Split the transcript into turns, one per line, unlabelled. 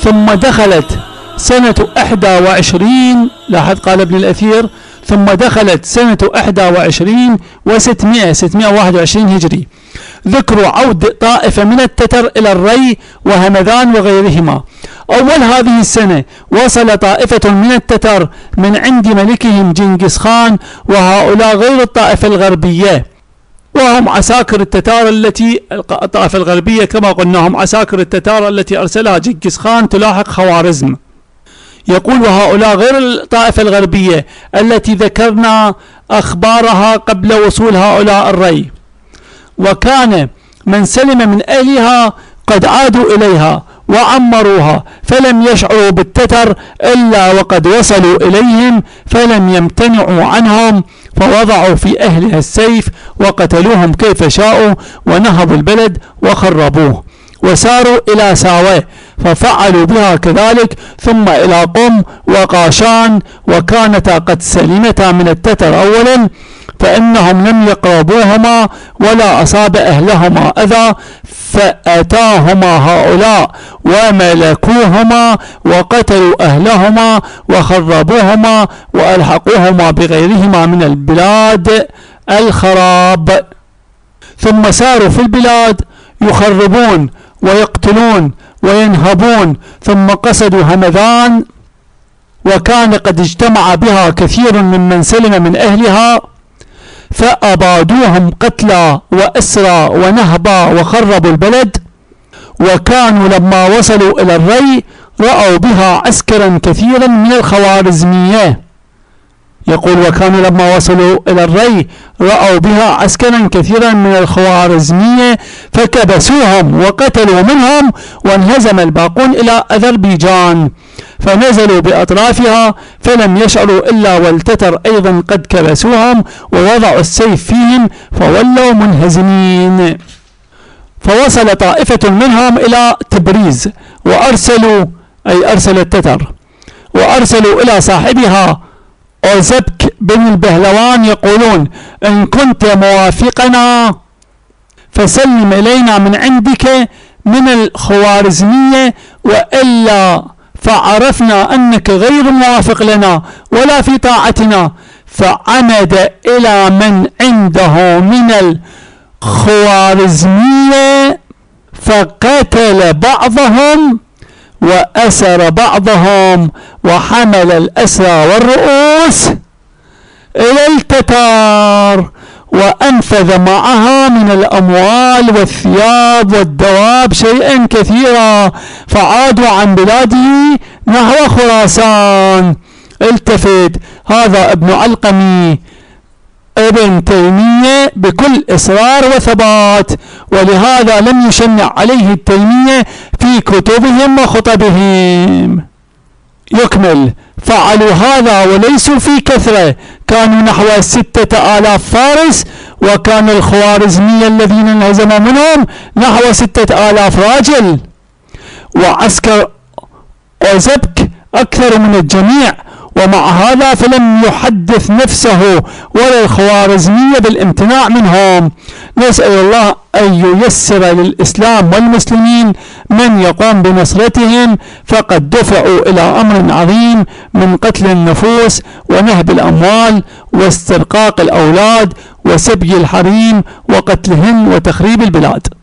ثم دخلت سنة 21، لاحظ قال ابن الأثير ثم دخلت سنة 21 و600 621 هجري، ذكروا عود طائفة من التتر إلى الري وهمذان وغيرهما. أول هذه السنة وصل طائفة من التتر من عند ملكهم جنكيز خان، وهؤلاء غير الطائفة الغربية، وهم عساكر التتار الطائفة الغربية كما قلنا هم عساكر التتار التي أرسلها جنكيز خان تلاحق خوارزم. يقول وهؤلاء غير الطائفة الغربية التي ذكرنا أخبارها قبل وصول هؤلاء الري، وكان من سلم من أهلها قد عادوا إليها وعمروها، فلم يشعروا بالتتر إلا وقد وصلوا إليهم، فلم يمتنعوا عنهم، فوضعوا في أهلها السيف وقتلوهم كيف شاءوا، ونهبوا البلد وخربوه، وساروا إلى ساوة ففعلوا بها كذلك، ثم إلى قم وقاشان، وكانتا قد سلمتا من التتر أولا، فإنهم لم يقربوهما ولا أصاب أهلهما أذى، فأتاهما هؤلاء وملكوهما وقتلوا أهلهما وخربوهما وألحقوهما بغيرهما من البلاد الخراب. ثم ساروا في البلاد يخربون ويقتلون وينهبون، ثم قصدوا همذان، وكان قد اجتمع بها كثير ممن سلم من أهلها، فأبادوهم قتلى وأسرى ونهبا وخربوا البلد. وكانوا لما وصلوا إلى الري رأوا بها عسكرا كثيرا من الخوارزمية. يقول وكانوا لما وصلوا إلى الري رأوا بها عسكرا كثيرا من الخوارزمية، فكبسوهم وقتلوا منهم، وانهزم الباقون إلى أذربيجان، فنزلوا بأطرافها، فلم يشعروا إلا والتتر أيضا قد كبسوهم ووضعوا السيف فيهم، فولوا منهزمين. فوصل طائفة منهم إلى تبريز، وأرسلوا أي أرسل التتر، وأرسلوا إلى صاحبها أوزبك بن البهلوان يقولون إن كنت موافقنا فسلم إلينا من عندك من الخوارزمية، وإلا فعرفنا أنك غير موافق لنا ولا في طاعتنا. فعمد إلى من عنده من الخوارزمية فقتل بعضهم وأسر بعضهم، وحمل الأسرى والرؤوس إلى التتار، وأنفذ معها من الأموال والثياب والدواب شيئا كثيرا، فعادوا عن بلاده نحو خراسان. التفت هذا ابن علقمي ابن تيمية بكل إصرار وثبات، ولهذا لم يشنع عليه التيمية في كتبهم وخطبهم. يكمل فعلوا هذا وليسوا في كثرة، كانوا نحو 6000 فارس، وكان الخوارزمية الذين انهزموا منهم نحو 6000 راجل، وعسكر أوزبك أكثر من الجميع. ومع هذا فلم يحدث نفسه ولا الخوارزمية بالامتناع منهم. نسأل الله أن ييسر للإسلام والمسلمين من يقوم بنصرتهم، فقد دفعوا إلى أمر عظيم من قتل النفوس ونهب الأموال واسترقاق الأولاد وسبي الحريم وقتلهن وتخريب البلاد.